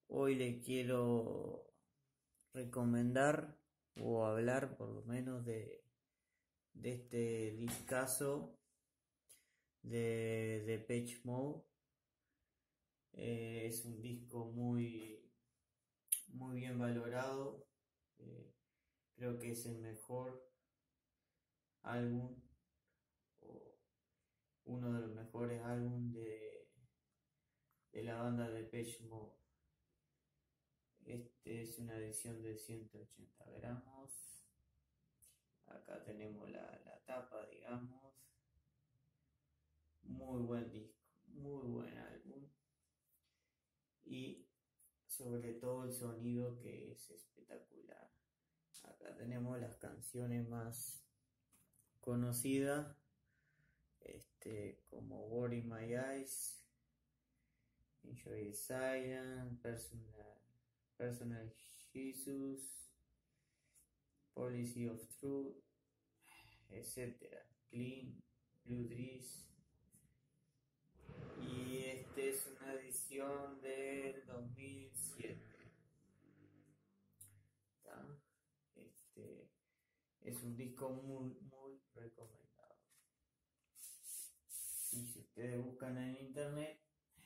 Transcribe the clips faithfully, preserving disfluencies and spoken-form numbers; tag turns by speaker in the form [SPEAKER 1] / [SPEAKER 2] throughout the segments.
[SPEAKER 1] Hoy le quiero recomendar o hablar por lo menos de, de este discazo de Depeche Mode. Eh, es un disco muy, muy bien valorado. Eh, creo que es el mejor álbum o uno de los mejores álbumes de, de la banda Depeche Mode. Este es una edición de ciento ochenta gramos. Acá tenemos la, la tapa, digamos. Muy buen disco, muy buen álbum. Y sobre todo el sonido, que es espectacular. Acá tenemos las canciones más conocidas, este, como Word in My Eyes, Enjoy the Silence, Personal, Personal Jesus, Policy of Truth, etcétera. Clean, Blue Dreams. Y este es una edición del dos mil siete. ¿Tá? Este es un disco muy, muy recomendado. Y si ustedes buscan en internet,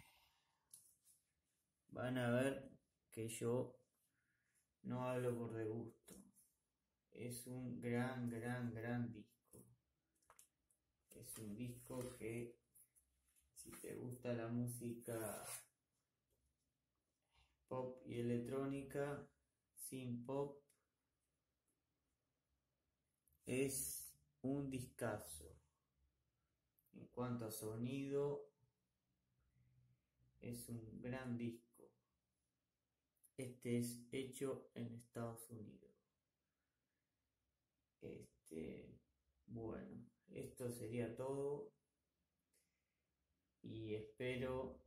[SPEAKER 1] van a ver que yo no hablo por de gusto. Es un gran, gran, gran disco. Es un disco que, si te gusta la música pop y electrónica, sin pop, es un discazo. En cuanto a sonido, es un gran disco. Este es hecho en Estados Unidos. Este, bueno, esto sería todo. Y espero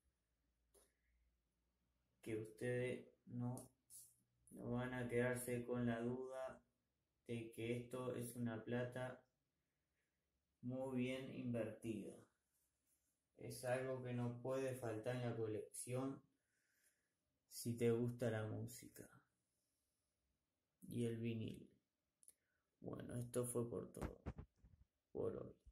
[SPEAKER 1] que ustedes no, no van a quedarse con la duda de que esto es una plata muy bien invertida. Es algo que no puede faltar en la colección si te gusta la música y el vinil. Bueno, esto fue por todo, por hoy.